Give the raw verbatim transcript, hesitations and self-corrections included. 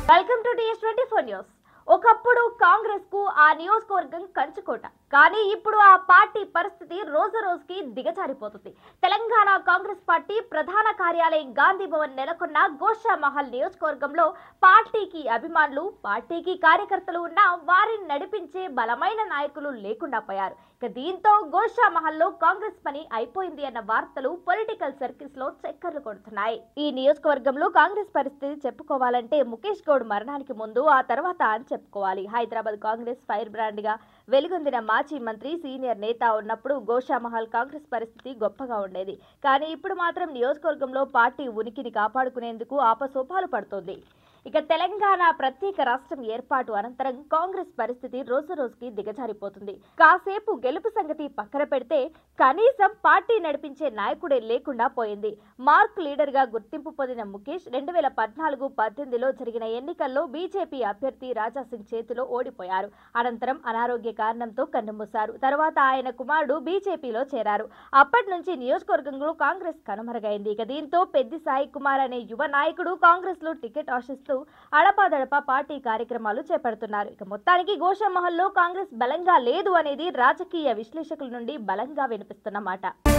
Welcome to TS twenty four news. ఒకప్పుడు కాంగ్రెస్ కు ఆ నియోజకవర్గం కంచుకోట, కానీ ఇప్పుడు ఆ పార్టీ పరిస్థితి రోజు రోజుకి దిగజారిపోతుంది. తెలంగాణ కాంగ్రెస్ పార్టీ ప్రధాన కార్యాలయం గాంధీ భవన్ నెలకొన్న గోషామహల్ నియోజకవర్గంలో పార్టీకి అభిమానులు, పార్టీకి కార్యకర్తలు ఉన్న వారిని నడిపించే బలమైన నాయకులు లేకుండా పోయారు. ఇక దీంతో గోషామహల్లో కాంగ్రెస్ పని అయిపోయింది అన్న వార్తలు పొలిటికల్ సర్కిల్స్ లో చక్కర్లు కొడుతున్నాయి. ఈ నియోజకవర్గంలో కాంగ్రెస్ పరిస్థితి చెప్పుకోవాలంటే ముఖేష్ గౌడ్ మరణానికి ముందు, ఆ తర్వాత అని చెప్పుకోవాలి. హైదరాబాద్ కాంగ్రెస్ ఫైర్ బ్రాండ్ గా వెలుగొందిన మాజీ మంత్రి, సీనియర్ నేత ఉన్నప్పుడు గోషామహల్ కాంగ్రెస్ పరిస్థితి గొప్పగా ఉండేది. కానీ ఇప్పుడు మాత్రం నియోజకవర్గంలో పార్టీ ఉనికిని కాపాడుకునేందుకు ఆపసోపాలు పడుతోంది. ఇక తెలంగాణ ప్రత్యేక రాష్ట్రం ఏర్పాటు అనంతరం కాంగ్రెస్ పరిస్థితి రోజు రోజుకి దిగజారిపోతుంది. కాసేపు గెలుపు సంగతి పక్కన పెడితే కనీసం పార్టీ నడిపించే నాయకుడే లేకుండా పోయింది. మార్క్ లీడర్ గా గుర్తింపు పొందిన ముఖేష్ రెండు వేల పద్నాలుగు పద్దెనిమిదిలో జరిగిన ఎన్నికల్లో బీజేపీ అభ్యర్థి రాజాసింగ్ చేతిలో ఓడిపోయారు. అనంతరం అనారోగ్య కారణంతో కన్నుమూశారు. తర్వాత ఆయన కుమారుడు బీజేపీలో చేరారు. అప్పటి నుంచి నియోజకవర్గంలో కాంగ్రెస్ కనుమరుగైంది. ఇక దీంతో పెద్ది సాయి కుమార్ అనే యువ నాయకుడు కాంగ్రెస్ లో టికెట్ ఆశిస్తూ అడపాదడపా పార్టీ కార్యక్రమాలు చేపడుతున్నారు. ఇక మొత్తానికి గోషామహల్లో కాంగ్రెస్ బలంగా లేదు అనేది రాజకీయ విశ్లేషకుల నుండి బలంగా వినిపిస్తున్న మాట.